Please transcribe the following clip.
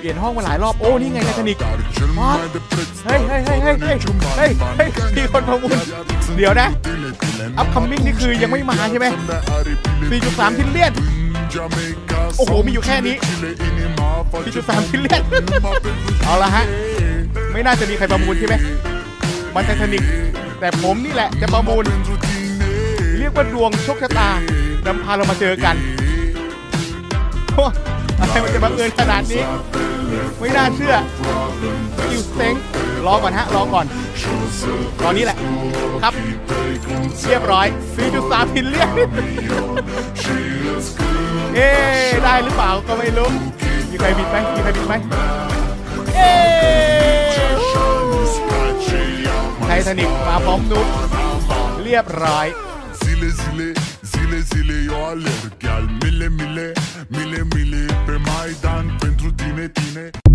ลี่ยนห้องมาหลายรอบโอ้นี่ไงไททานิกเฮ้ยมีคนประมูลเดี๋ยวนะอัพคัมมิ่งนี่คือยังไม่มาใช่ไหม 4.3 ทิลเลียนโอ้โหมีอยู่แค่นี้ 4.3 ทิลเลียนเอาละฮะไม่น่าจะมีใครประมูลใช่ไหมมันไททานิกแต่ผมนี่แหละจะประมูลเรียกว่าดวงโชคชะตานำพาเรามาเจอกันอะไรมันจะบังเอิญขนาดนี้ไม่น่าเชื่อคิวเซ็งรอก่อนฮะรอก่อนตอนนี้แหละครับเรียบร้อย 4.3 ทิลเลียนได้หรือเปล่าก็ไม่รู้มีใครบิดไหมไททานิกมาพร้อมนุ๊กเรียบร้อย Zile eu alerg, al mile pe Maidan pentru tine